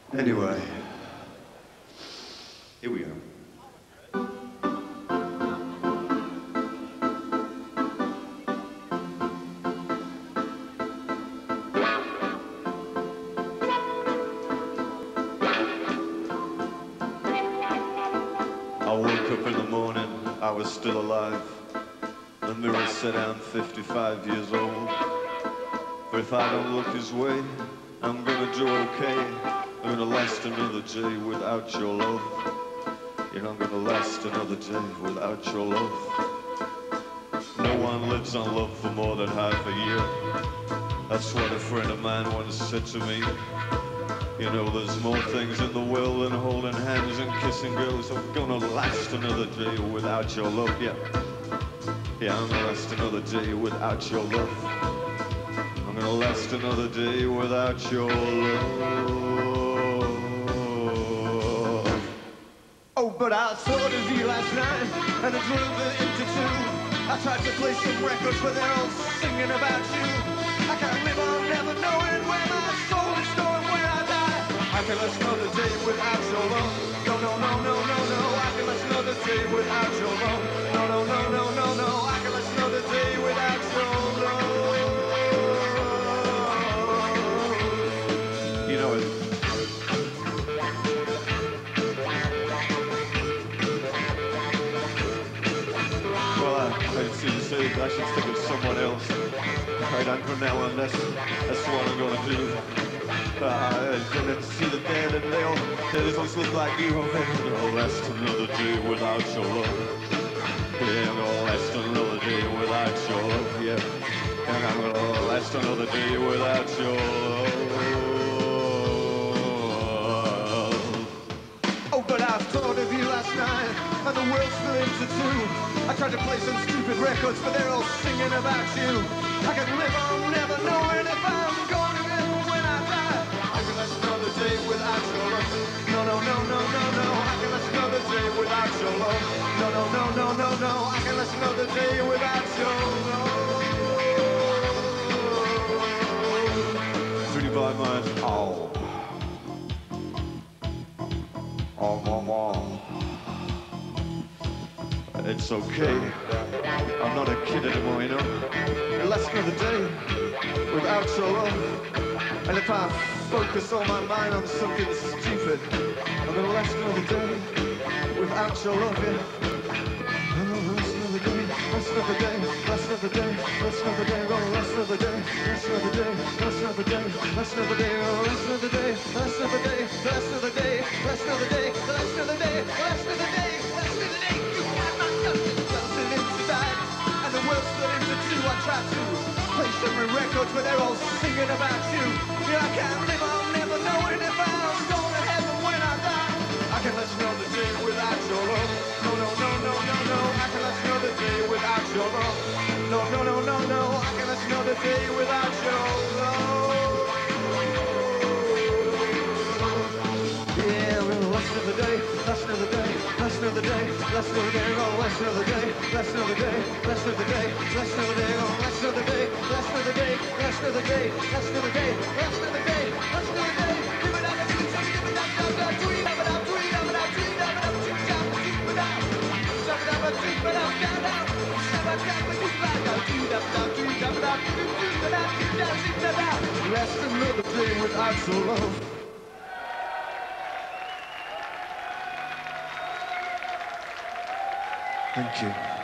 Anyway, here we go. I woke up in the morning, I was still alive. The mirror said I'm 55 years old. But if I don't look his way, I'm gonna do okay. I'm gonna last another day without your love. You know, I'm gonna last another day without your love. No one lives on love for more than half a year. That's what a friend of mine once said to me. You know, there's more things in the world than holding hands and kissing girls. I'm gonna last another day without your love, yeah. Yeah, I'm gonna last another day without your love. I'm gonna last another day without your love. Oh, but I thought of you last night, and I drove it into two. I tried to play some records, but they're all singing about you. I can't live on never knowing where my soul is going when I die. I can last another day without your love. No, no, no, no, no, no. I can last another day without your love. No, no, no, no, no, no. I can last another day without your love. You know it. Well, I see you say I should think of someone else. Right on from now on, that's what I'm gonna do. And then see the band and they don't look like you. I'm gonna last another day without your love. Yeah, I'm gonna last another day without your love. Yeah, and I'm gonna last another day without your love. Oh, but I thought of you last night, and the world split into two. I tried to play some stupid records, but they're all singing about you. I can live on never knowing if I'm going to live when I die. I can last another day without your love. No, no, no, no, no, no. I can last another day without your love. No, no, no, no, no, no. I can last another day without your love. 35 miles. Oh. Oh. It's okay. I'm not a kid anymore, you know. Less another day without your love. And if I focus all my mind on something stupid, I'm gonna last another day without your love, yeah. Last another day, last another day, last another day, last another day, oh, last another day, last another day, last another day, last another day, oh, last another day, last another day, last another day, last another day, last another day, last another day, last another day. You got my nothing, something inside, and the world's split into two. I try to play some records, but they're all singing about you. Yeah, I can't live on never knowing if I'm going to heaven when I die. I can last another day without your love. No, no, no, no, no, no. I can last another day without your love. No, no, no, no, no. I can last another day without your love. Yeah, well, last another day, last another day, last another day, last another day, oh, last another day, last another day, last another day, last another day, oh, last another day, last another day, last another day, last another day, last another day, last another day. Give it up, give it up, give it up, give it up, do it up, do it up, do it up, do it up, do it up, do it up, jump it up, jump it up, down, down, jump it up, do it up, do it up, do it up, do it up, do it up. Last another day without your love. Thank you.